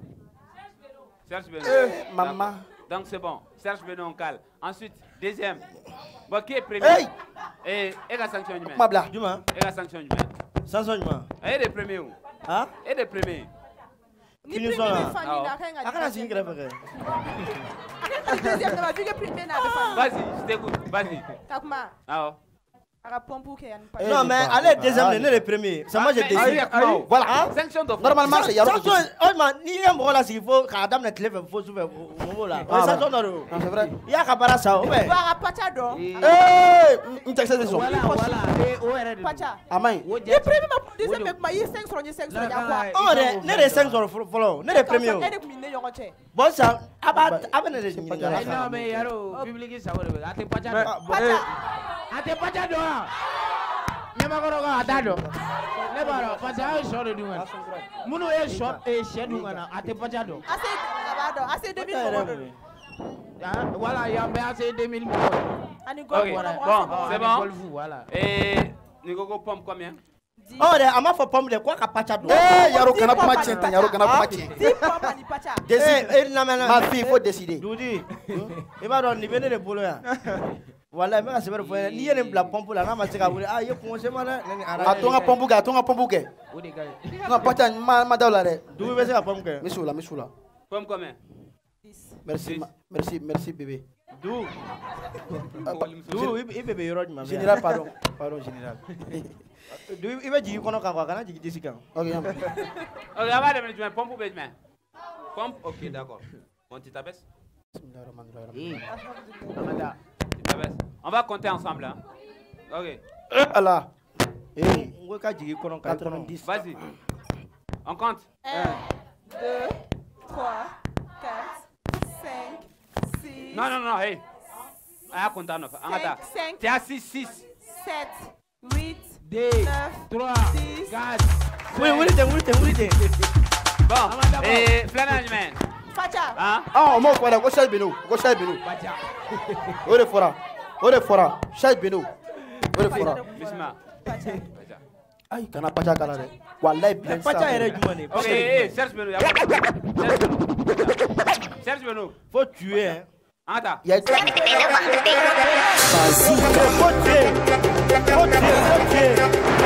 Serge Benoît. Eh, maman. Donc c'est bon. Serge Benoît, on cale. Ensuite, deuxième. Bon, qui est premier? Hey! Et, et la sanction du main. Mabla. Et la sanction du main. Sanction du main. Et les premiers où? Hein? Et les premiers. Ni premier ni famille n'a rien à Akana sing grave. Deuxième de ma vie que premier n'a pas. Vas-y, je t'écoute. Vas-y. Takma. Ah. Non, mais allez, deuxième, n'est le premier. Ça, moi, j'ai décidé. Voilà. Sanction d'offre. Normalement, c'est Yaro. Oh, man, il y a un rôle là, s'il faut qu'Adam ne te lève, il faut soulever au moment là. Sanction d'offre. C'est vrai. Il y a qu'à parler ça. Tu vas à Pachado. Eh, une taxe de son. Voilà, voilà. Pacha. Amai. Il est premier, mais deuxième, mais il y a cinq sur cinq sur les Oh, n'est les cinq sur le follow. N'est le premier. Bon, ça. Abat, abat, n'est le premier. Non, mais Yaro, public, ça va le faire. Ate Pachado. Ate Pachado. Nyamagoroga adado. Ne baro, parce que ay short du ngana. Munu e short e shed du ngana ate Pachado. Assez abado, assez deux mille. Ah, voilà, il y a bien assez deux mille. Ani go. Bon, c'est bon. Voilà. Et Nigogo pomme combien? Oh, de ama for pomme de quoi ka Pachado. Eh, Yaro kana pas match, Yaro kana pas match. dix pommes ani Pacha. Décide, eh, non mais ma fille, il faut décider. Doudi. Il va donner venez le boulot là. Voilà, mais c'est vrai, ni yene bla pompe là, na ma sika wuri. Ah, ye conseil mana. Atonga pompe ga, atonga pompe ga. Non, Pacha ma ma daula re. Doudi be sika pompe ga. Misula, misula. Pomme combien? Merci, merci, merci bébé. D'où? D'où il bébé yoroj ma. Général, pardon. Pardon, général. D'où il va dire qu'on a quoi kana jigi disika. OK. OK, on va demander pompe ou bébé. Pompe, OK, d'accord. Bon, tu t'abaisses. On va compter ensemble. Hein. Ok. Allah. Eh, on va dire qu'on quatre-vingt-dix. Vas-y. On compte. un, deux, trois, quatre, cinq, six. Non, non, non, hey. Ah, compte en cinq, tu as six, six. sept, huit, deux, trois, quatre. Oui, oui, oui, oui, oui. Bon, et Flanage, man. Pacha. Hein? Ah, on m'a quoi là? Go Charles Beno. Go Charles Beno. Pacha. Ore fora. Ore fora. Charles Beno. Ore fora. Bisma. Pacha. Aïe, kana Pacha kana re. Wallahi bien ça. Pacha est jumane. Ok, eh, Serge Beno. Serge Beno. Faut tuer hein. Anta. Il y a Faut tuer. Faut tuer. Faut tuer.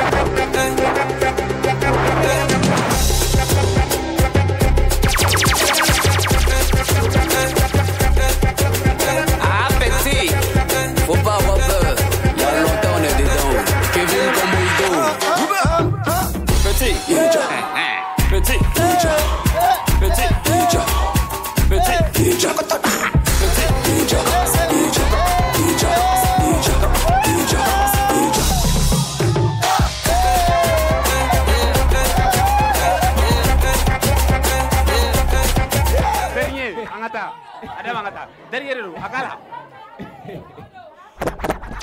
Ah petit, faut pas avoir peur. Y'a longtemps on est dedans. Kevin comme Wido. Petit, Ninja. Petit, Ninja. Petit, Ninja. Petit, Ninja. Petit, Ninja. Ninja. Ninja. Ninja. Ninja. Ninja. Dernier, Angata. Ada Angata. Derrière nous, Akala.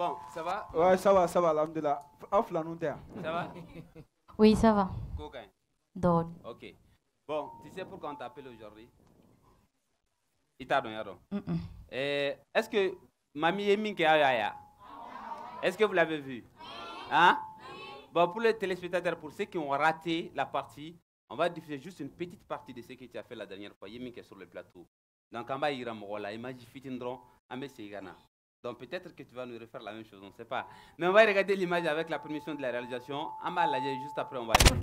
Bon, ça va? Ouais, ça va, ça va, alhamdulillah. Off la nounter. Ça va? Oui, ça va. Cocain. Don. Ok. Bon, tu sais pourquoi on t'appelle aujourd'hui? Il t'a donné, Est-ce que Mamie Emin Kaya, est-ce que vous l'avez vu? Hein? Bon, pour les téléspectateurs, pour ceux qui ont raté la partie, on va diffuser juste une petite partie de ce que tu as fait la dernière fois. Yemin qui est sur le plateau. Donc, on va y aller. Imagine Fitindron, Ghana. Donc, peut-être que tu vas nous refaire la même chose, on ne sait pas. Mais on va regarder l'image avec la permission de la réalisation. On va aller juste après, on va aller.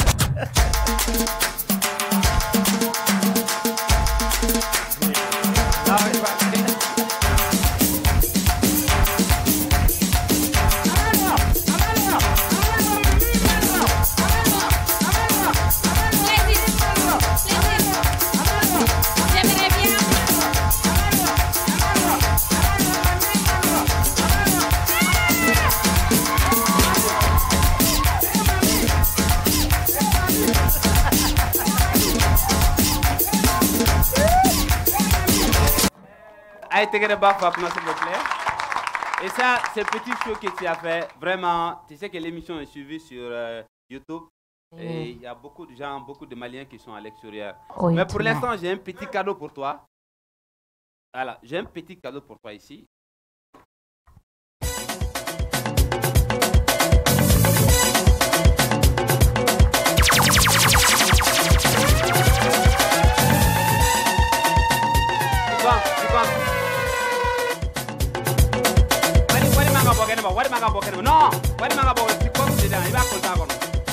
S'il vous plaît. Et ça, ce petit show que tu as fait, vraiment, tu sais que l'émission est suivie sur euh, YouTube. Mm. Et il y a beaucoup de gens, beaucoup de Maliens qui sont à l'extérieur. Oui, mais pour l'instant, j'ai un petit cadeau pour toi. Voilà, j'ai un petit cadeau pour toi ici. Wari manga boke no no wari manga boke si ko se da iba ko ta ko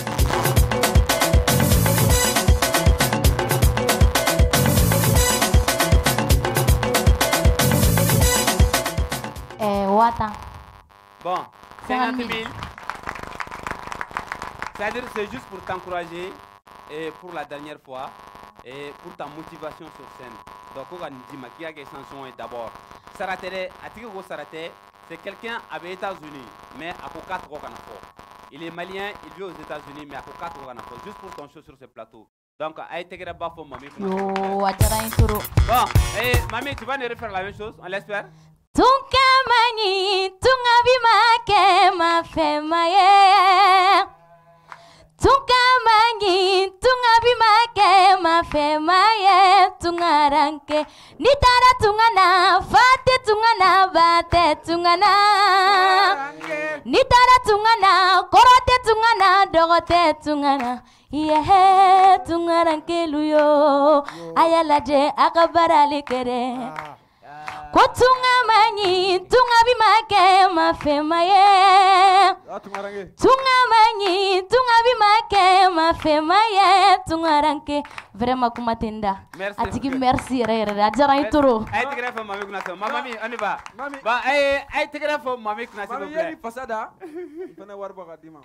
eh wata bon cinquante mille c'est-à-dire c'est juste pour t'encourager et pour la dernière fois et pour ta motivation sur scène donc on dit ma qui a des chansons d'abord Sarate atiki go Sarate. C'est quelqu'un avec les États-Unis, mais à quatre ans. Il est malien, il vit aux États-Unis, mais à quatre ans. Juste pour ton show sur ce plateau. Donc, à intégrer bas pour mamie. Yo, atara bon, et mamie, tu vas nous refaire la même chose, on l'espère. Tunka mani, tunga bimake ma femaye. Tunga mani, tunga bimake ma femaye. Tunga ranke, nitara tunga na fate tunga na bate tunga na. Nitara tunga na korote tunga na dogote tunga na. Yehe tunga ranke luyo, ayalaje akabarali kere. Ko tunga mani, tunga bimake ma femaye. Tunga mani, tunga bimake ma femaye. Tunga ranke vraiment kumatenda. Atiki merci rere ajara itoro. Ay tigre fa mami kuna so. Mami on y va. Ba ay ay tigre fa mami kuna so. Mami yeli fasada. Fana warba kadima.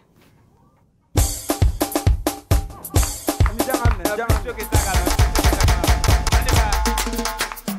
Ami jangan ne, jangan show ke tagala. On y va.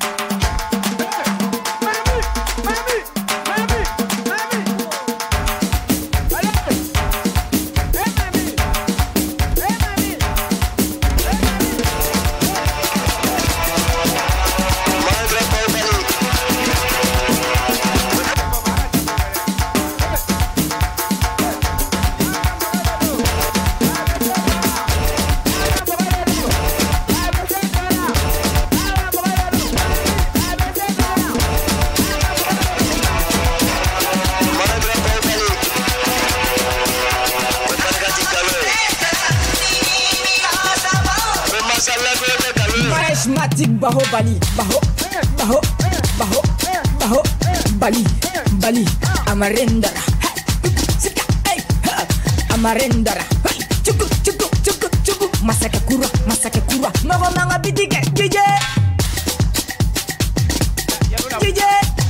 Matic baho bali baho baho baho baho bali bali amarendara sika hey amarendara chuku chuku chuku chuku masaka kura masaka kura mago manga bidige jeje jeje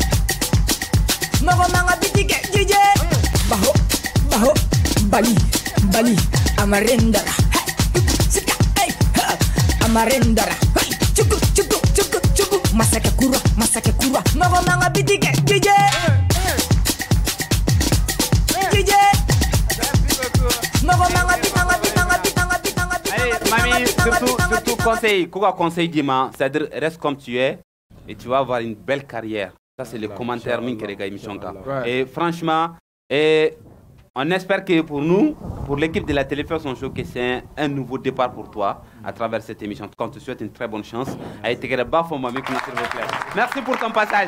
mago manga bidige jeje baho baho bali bali amarendara sika hey amarendara chuku chuku chuku chuku masaka kura masaka kura mago manga bidige jeje jeje mago manga bitanga bitanga bitanga bitanga bitanga Mami, surtout surtout conseil quoi conseil Dima, c'est-à-dire reste comme tu es et tu vas avoir une belle carrière. Ça, c'est le commentaire min kere ga émission ka. Ouais. Et franchement, et on espère que pour nous, pour l'équipe de la Télévision Show, que c'est un, un nouveau départ pour toi à travers cette émission. En tout cas, on te souhaite une très bonne chance. Merci pour ton passage.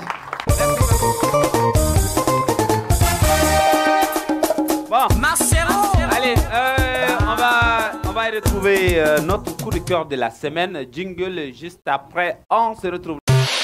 Bon, Marcelo. Allez, euh, on va, on va retrouver euh, notre coup de cœur de la semaine. Jingle juste après. On se retrouve.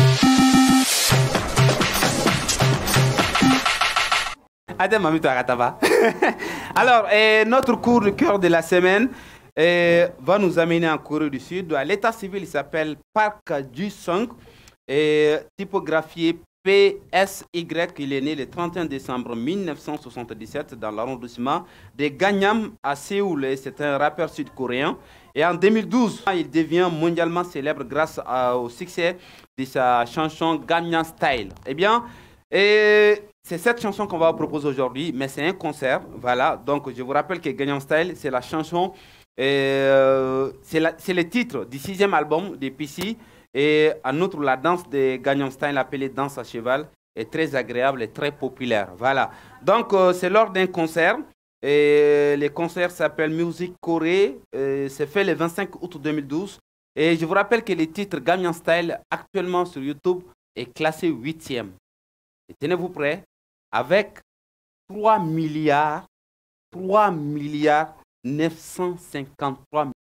Alors, euh, notre cours de cœur de la semaine euh, va nous amener en Corée du Sud. À l'état civil, il s'appelle Park Ju-sung, et typographié P S Y. Il est né le trente et un décembre mille neuf cent soixante-dix-sept dans l'arrondissement de Gangnam à Séoul. C'est un rappeur sud-coréen. Et en deux mille douze, il devient mondialement célèbre grâce à, au succès de sa chanson Gangnam Style. Eh bien, et c'est cette chanson qu'on va vous proposer aujourd'hui, mais c'est un concert, voilà. Donc, je vous rappelle que Gangnam Style, c'est la chanson, euh, c'est le titre du sixième album de P C. Et en outre, la danse de Gangnam Style, appelée danse à cheval, est très agréable et très populaire, voilà. Donc, euh, c'est lors d'un concert. Et le concert s'appelle Music Corée. C'est fait le vingt-cinq août deux mille douze. Et je vous rappelle que le titre Gangnam Style, actuellement sur YouTube, est classé huitième. Et tenez-vous prêts, avec trois milliards, trois milliards neuf cent cinquante-trois